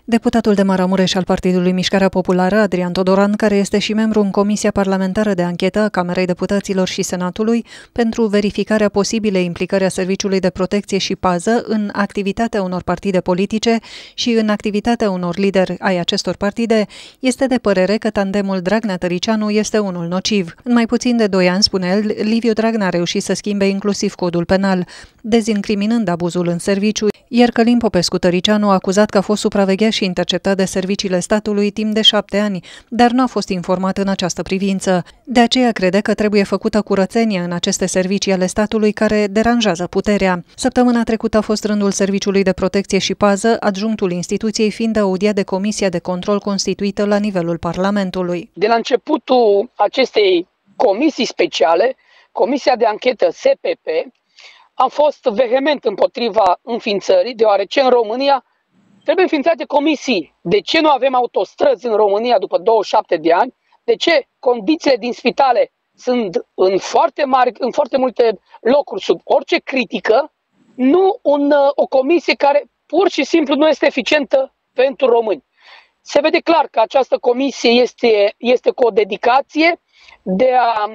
Deputatul de Maramureș al Partidului Mișcarea Populară, Adrian Todoran, care este și membru în Comisia Parlamentară de Anchetă a Camerei Deputaților și Senatului pentru verificarea posibilei implicări a Serviciului de Protecție și Pază în activitatea unor partide politice și în activitatea unor lideri ai acestor partide, este de părere că tandemul Dragnea-Tăricianu este unul nociv. În mai puțin de 2 ani, spune el, Liviu Dragnea a reușit să schimbe inclusiv codul penal, dezincriminând abuzul în serviciu, iar Călin Popescu-Tăricianu a acuzat că a fost supravegheat și interceptat de serviciile statului timp de 7 ani, dar nu a fost informat în această privință. De aceea crede că trebuie făcută curățenie în aceste servicii ale statului care deranjează puterea. Săptămâna trecută a fost rândul Serviciului de Protecție și Pază, adjunctul instituției fiind audiat de Comisia de Control constituită la nivelul Parlamentului. De la începutul acestei comisii speciale, Comisia de Anchetă SPP, am fost vehement împotriva înființării, deoarece în România trebuie înființate comisii. De ce nu avem autostrăzi în România după 27 de ani? De ce condițiile din spitale sunt în foarte multe locuri sub orice critică? Nu o comisie care pur și simplu nu este eficientă pentru români. Se vede clar că această comisie este cu o dedicație de a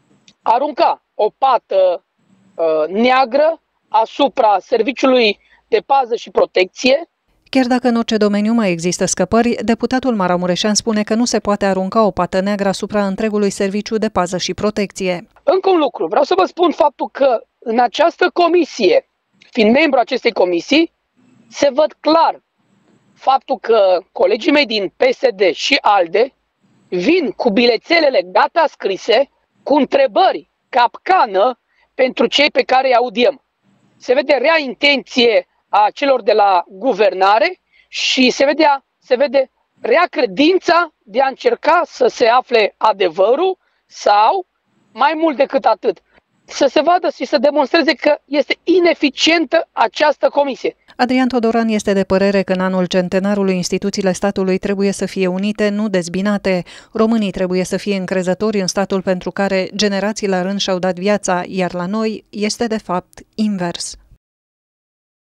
arunca o pată neagră asupra Serviciului de Pază și Protecție. Chiar dacă în orice domeniu mai există scăpări, deputatul maramureșean spune că nu se poate arunca o pată neagră asupra întregului Serviciu de Pază și Protecție. Încă un lucru, vreau să vă spun faptul că în această comisie, fiind membru acestei comisii, se văd clar faptul că colegii mei din PSD și ALDE vin cu bilețelele gata scrise, cu întrebări capcană pentru cei pe care îi audiem. Se vede rea intenție a celor de la guvernare și se vede rea credința de a încerca să se afle adevărul sau, mai mult decât atât, să se vadă și să demonstreze că este ineficientă această comisie. Adrian Todoran este de părere că în anul centenarului instituțiile statului trebuie să fie unite, nu dezbinate. Românii trebuie să fie încrezători în statul pentru care generații la rând și-au dat viața, iar la noi este de fapt invers.